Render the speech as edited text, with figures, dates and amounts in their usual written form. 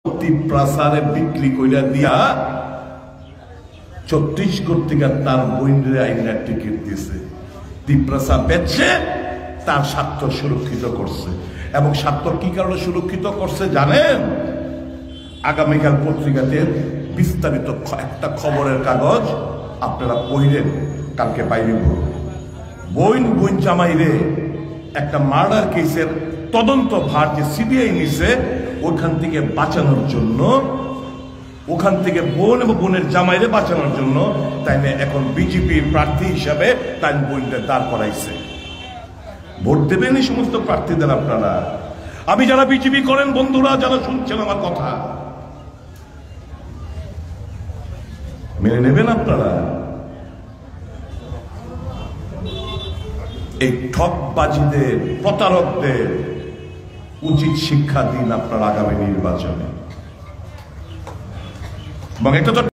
প্রসারে বিক্রি কইরা দিয়া ছত্তিশগড় থেকে তার বইনরে আইনা টিকিট দিছে। তিপ্রাসা বেচে তার স্বার্থ সুরক্ষিত করছে। এবং স্বার্থ কি কারণে সুরক্ষিত করছে জানেন? আগামীকাল পত্রিকাতে বিস্তারিত একটা খবরের কাগজ আপনারা পড়েন, কালকে বাইরে বইন জামাইরে একটা মার্ডার কেসের তদন্ত ভার যে সিবিআই নিছে ওখান থেকে বাঁচানোর জন্য, ওখান থেকে বোন এবং বোনের জামাইরে বাঁচানোর জন্য তাই না এখন বিজেপি প্রার্থী হিসাবে তাই বোনদের দাঁড় করাইছে। ভোট দেবেন এই সমস্ত প্রার্থীদের আপনারা। আমি যারা বিজেপি করেন বন্ধুরা, যারা শুনছেন আমার কথা, মেনে নেবেন আপনারা। এই ঠকবাজিদের, প্রতারকদের উচিত শিক্ষা দিন আপনার আগামী নির্বাচনে। এবং এটা তো